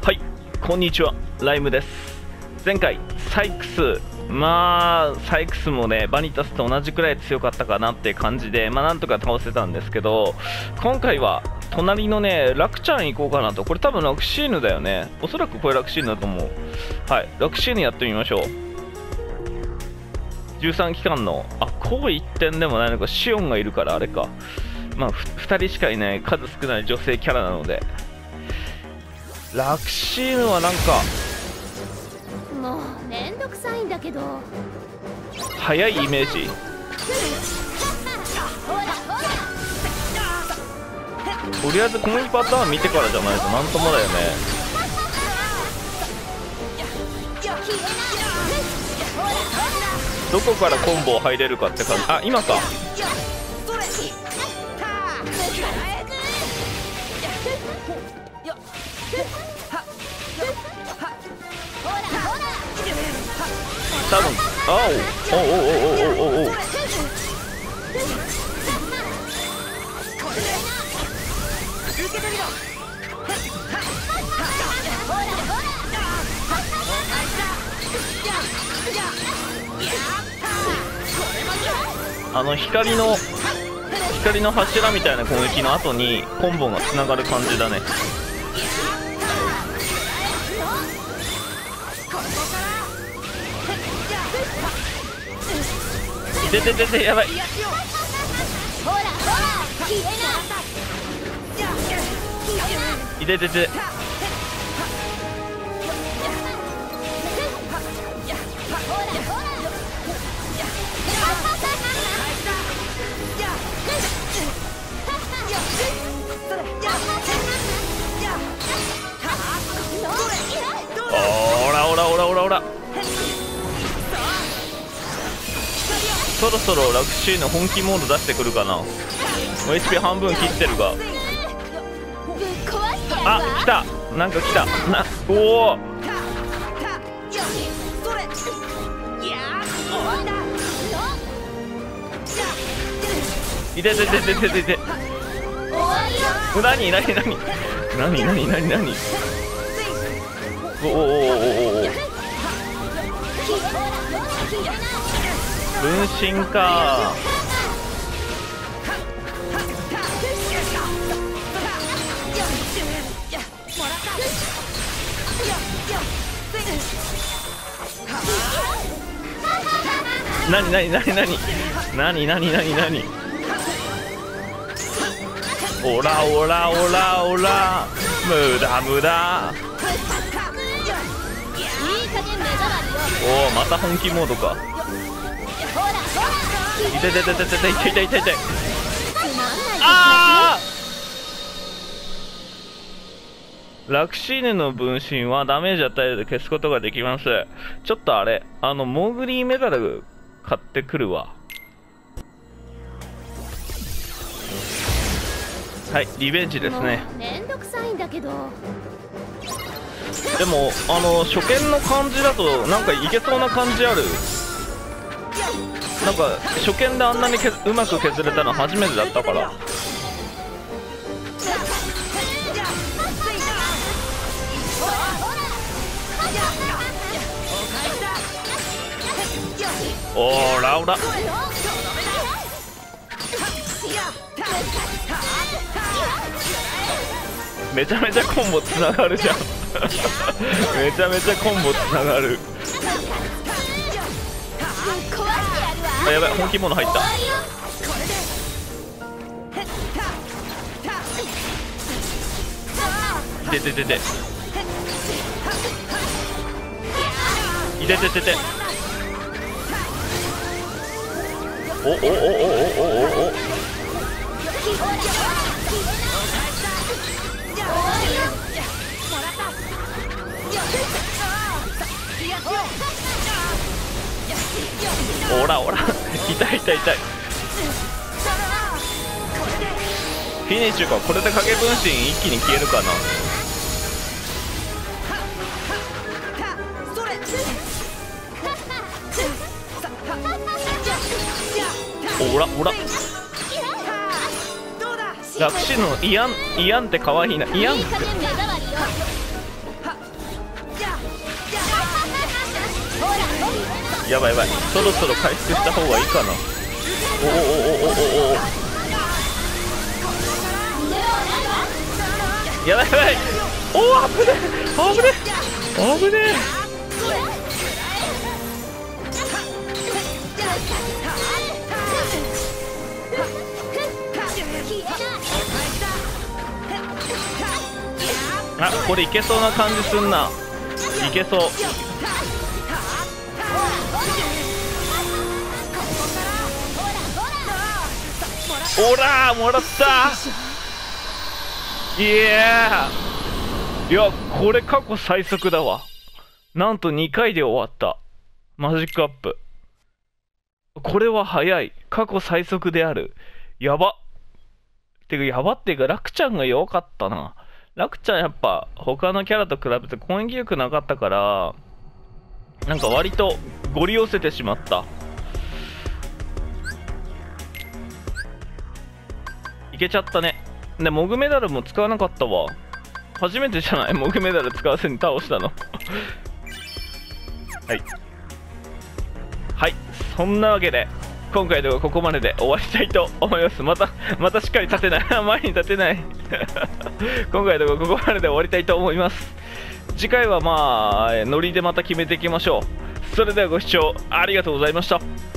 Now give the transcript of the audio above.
はい、こんにちは、ライムです。前回サイクス、サイクスもねバニタスと同じくらい強かったかなって感じで、なんとか倒せたんですけど、今回は隣のねラクちゃん行こうかなと。これ多分ラクシーヌだよね、おそらくこれラクシーヌだと思う。はい、ラクシーヌやってみましょう。13期間のこう一点でもないのか、シオンがいるからあれか。2人しかいない数少ない女性キャラなので、ラクシーヌはなんかもうめんどくさいんだけど、 速いイメージ。とりあえずこのパターン見てからじゃないとなんともだよね。どこからコンボ入れるかって感じ。今か。多分光の柱みたいな攻撃の後にコンボがつながる感じだね。いてやばい。いておらそろそろラクシーヌ本気モード出してくるかな。もう HP 半分切ってるが、来た、なんか来たおお、いて何お分身か。何オラ無駄。おお、また本気モードか。痛い。ラクシーヌの分身はダメージ与えるで消すことができます。ちょっとモーグリーメダル買ってくるわ。はい、リベンジですね。 めんどくさいんだけど、 でも初見の感じだとなんかいけそうな感じある。なんか初見であんなにうまく削れたの初めてだったから。オラめちゃめちゃコンボつながるじゃんめちゃめちゃコンボつながる。やばい、本気モード入った。いてお痛い。フィニッシュか。これで影分身一気に消えるかな。オララクシーヌのイアンって可愛いな。イアンってやばいやばい、そろそろ回復した方がいいかな。おおおおおおお、やばいやばい、おお、危ねえ危ねえ危ねえ。あ、これいけそうな感じすんな。いけそう。おらー、もらった。いやー、いや、これ過去最速だわ。なんと2回で終わった。マジックアップ。これは早い。過去最速である。やば。てか、やばっていうか、ラクちゃんが弱かったな。ラクちゃんやっぱ、他のキャラと比べて攻撃力なかったから、なんか割とゴリ寄せてしまった。いけちゃったね。で、モグメダルも使わなかったわ。初めてじゃない、モグメダル使わずに倒したの。はい。はい、そんなわけで、今回の動画ここまでで終わりたいと思います。またしっかり立てない。前に立てない。今回の動画ここまでで終わりたいと思います。次回はまあ、ノリでまた決めていきましょう。それではご視聴ありがとうございました。